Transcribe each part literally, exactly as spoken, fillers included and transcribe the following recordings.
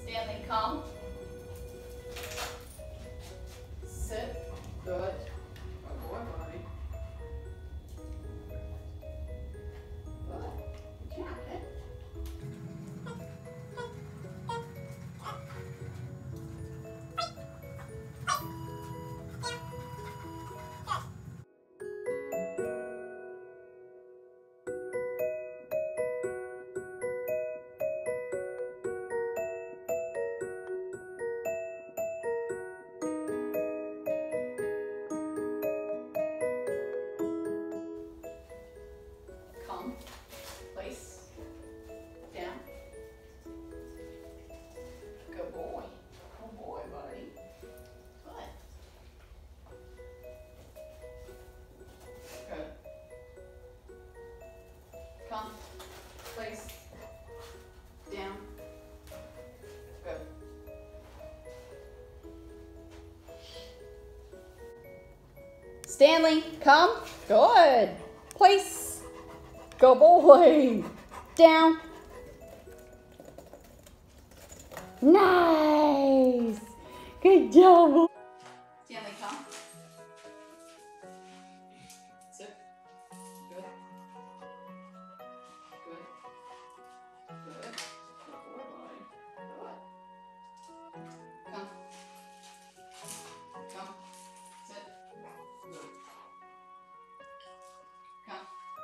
Stanley, come. Sit. Good. Good boy, buddy. Good. Good job, kid. Come, place, down. Good boy. Good boy, buddy. Good. Good. Come, place, down. Good. Stanley, come. Good. Place. Go boy! Down. Nice! Good job! Stanley, come. Sit. Good. Good. Good. Good boy, buddy. Good. Come. Come. Sit. Good. Come.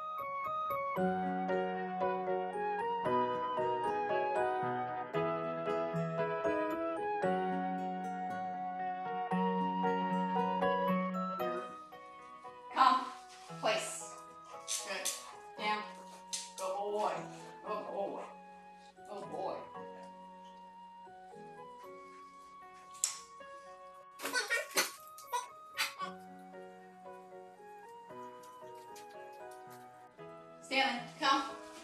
Come, place. Good. Down. Good boy. Good boy. Good boy. Stanley, come.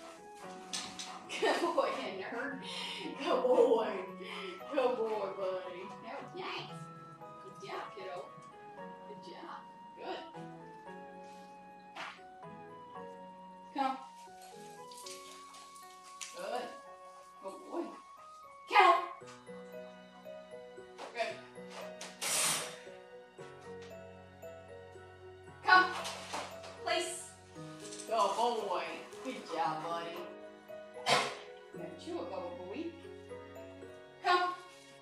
Good boy, nerd. Good boy. Good boy, buddy. That was nice. Good job, kiddo. Good job. Good. Come. Good. Good boy. Count. Good. Come. Place. Good boy. Good job, buddy. Got you a couple boy. Come.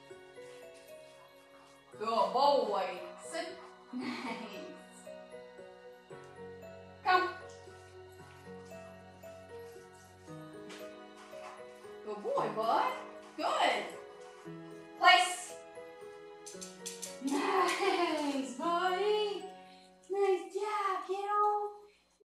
Good boy. Sit. Nice. Come. Good boy, bud. Good. Place. Nice.